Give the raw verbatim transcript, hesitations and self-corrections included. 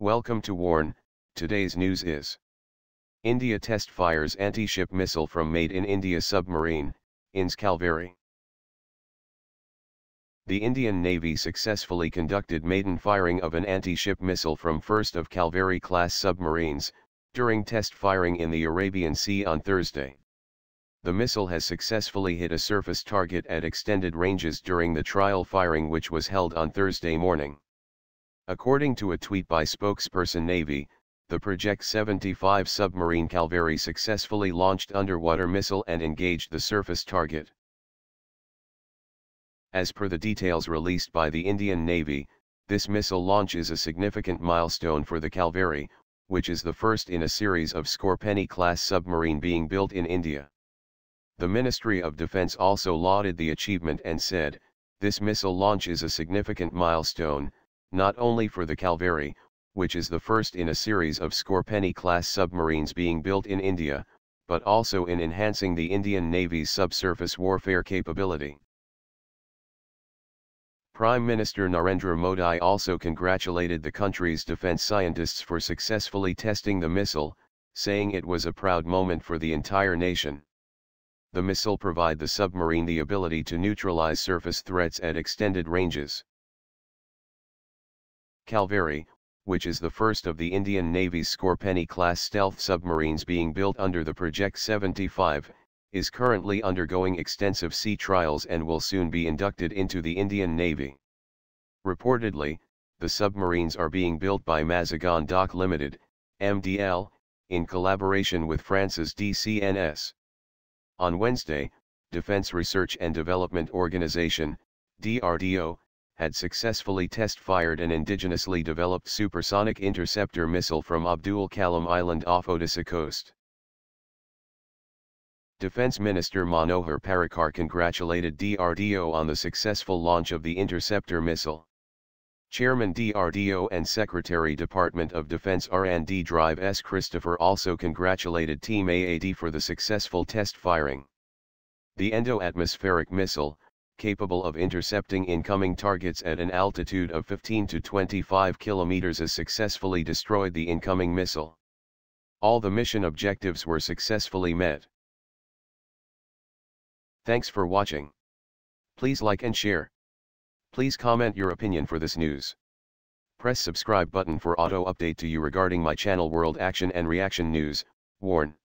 Welcome to Warn. Today's news is: India test fires anti-ship missile from Made in India Submarine, I N S Kalvari. The Indian Navy successfully conducted maiden firing of an anti-ship missile from first of Kalvari-class submarines, during test firing in the Arabian Sea on Thursday. The missile has successfully hit a surface target at extended ranges during the trial firing, which was held on Thursday morning. According to a tweet by SpokespersonNavy, the Project seventy-five Submarine Kalvari successfully launched underwater missile and engaged the surface target. As per the details released by the Indian Navy, this missile launch is a significant milestone for the Kalvari, which is the first in a series of Scorpene-class submarine being built in India. The Ministry of Defence also lauded the achievement and said, "This missile launch is a significant milestone, not only for the Kalvari, which is the first in a series of Scorpene-class submarines being built in India, but also in enhancing the Indian Navy's subsurface warfare capability." Prime Minister Narendra Modi also congratulated the country's defense scientists for successfully testing the missile, saying it was a proud moment for the entire nation. The missile provides the submarine the ability to neutralize surface threats at extended ranges. Kalvari, which is the first of the Indian Navy's Scorpene-class stealth submarines being built under the Project seventy-five, is currently undergoing extensive sea trials and will soon be inducted into the Indian Navy. Reportedly, the submarines are being built by Mazagon Dock Limited, M D L, in collaboration with France's D C N S. On Wednesday, Defense Research and Development Organization, D R D O, had successfully test-fired an indigenously developed supersonic interceptor missile from Abdul Kalam Island off Odisha coast. Defense Minister Manohar Parrikar congratulated D R D O on the successful launch of the interceptor missile. Chairman D R D O and Secretary Department of Defense R and D Drive S. Christopher also congratulated Team A A D for the successful test firing. The endo-atmospheric missile, capable of intercepting incoming targets at an altitude of fifteen to twenty-five kilometers, has successfully destroyed the incoming missile. All the mission objectives were successfully met. Thanks for watching. Please like and share. Please comment your opinion for this news. Press subscribe button for auto update to you regarding my channel World Action and Reaction News. Warn.